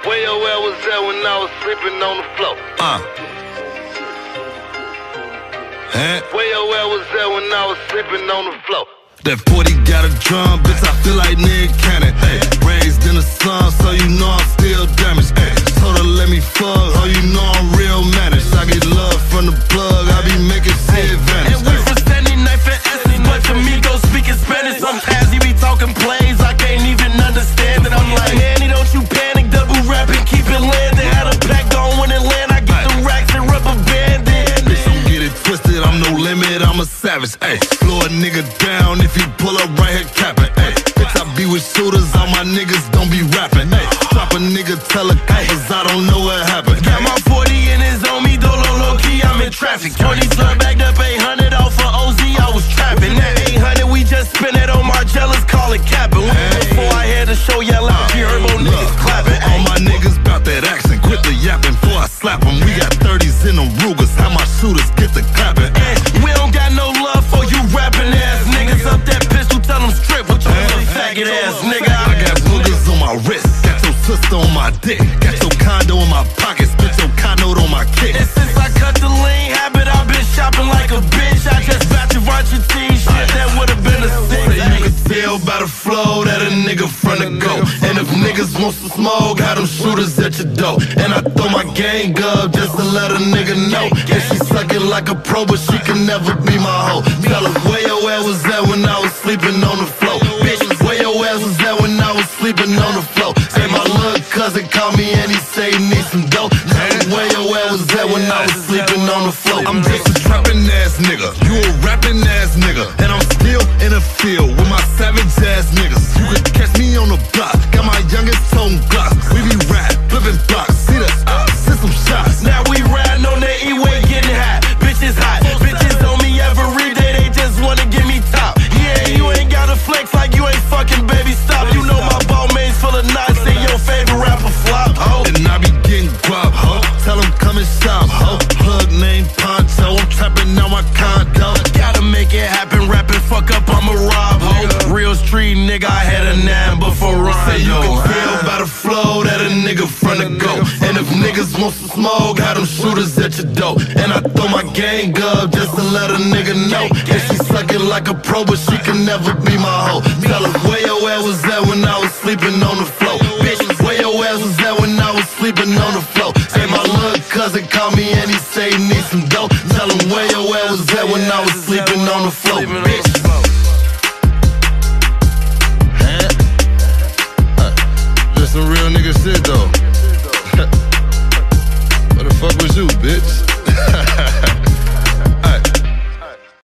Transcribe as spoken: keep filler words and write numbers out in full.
Where your ass was at when I was sleeping on the floor? Uh. Huh? Where your ass was at when I was sleeping on the floor? That forty got a drum, bitch, I feel like Nick Cannon. Ay, raised in the slum, so you know I'm still damaged. Ay, told her let me fuck, oh you know I'm real managed. I get love from the plug, I be making shit vanish. And we from Sandy Knife and Essence, but to me go speaking Spanish. Sometimes he be talking plays, I can't even understand it. I'm like, Manny, don't you panic, double rap and keep it landing. Had a pack on when it land, I get the racks and rubber band in. Bitch, don't get it twisted, I'm no limit, I'm a savage. Ay, blow a nigga down if he pull up right here capping. Ay, bitch, I be with shooters, all my niggas don't be rapping. Ay, drop a nigga, tell a cause I don't know what happened. Got my forty and it's on me, dolo low key, I'm in traffic. twenty slug backed up eight hundred off for O Z, I was trapping. That eight hundred, we just spin it on Margellas, call it capping. Before I had to show y'all out, you heard more niggas clapping. All my niggas bout that action, quit the yapping before I slap them. We got thirties in them Rugers, how my shooters get the clapping. And we don't got no love for you rapping ass niggas. Up that pistol, tell them strip, but you little faggot ass nigga. I got boogers on my wrist, got your sister on my dick, got your condo in my pockets, bitch, your condo on my kick. And since I cut the lean habit, I've been shopping like a bitch. I just bought your Vancha t-shirt, that would've been a six. So you can tell by the flow that a nigga front to go. And if niggas want some smoke, got them shooters at your door. And I throw my gang up just to let a nigga know. And she suckin' like a pro, but she can never be my hoe. Tell her where your ass was at when I was sleeping on the floor. Bitch, where your ass was at when I was sleeping on the floor. Say my little cousin called me and he say he need some dope. Tell her where your ass was at when I was sleeping on the floor. I'm just a trappin' ass nigga, you a rapping ass nigga. And I'm still in the field with my savage ass niggas. You could catch me on the block, got my youngest tone Glocks. We be rap, flipping blocks, see the uh, send some shots. Now we riding on the E-way, getting hot. Bitches hot, bitches on me every day, they just wanna give me top. Yeah, you ain't gotta flex like you ain't fucking baby, stop. You know my ball mains full of knots, say your favorite rapper flop, ho. And I be getting guap, ho. Tell them come and shop, ho. Plug name Poncho, I'm trapping out my condo. Gotta make it happen, rapping, fuck up, I'ma rob, ho. Real street nigga, I had a nine before Rondo. Say you can tell by the flow that a nigga front to go. And if niggas want some smoke, got them shooters at your door. And I throw my gang up just to let a nigga know. And she suckin' like a pro, but she can never be my hoe. Tell her where your ass was at when I was sleeping on the floor. Bitch, where your ass was at when I was sleeping on the floor. Say my little cousin called me and he say he need some dope. Tell him where your ass was at when I was sleeping on the floor. Bitch. That's some real nigga shit though. What the fuck was you, bitch?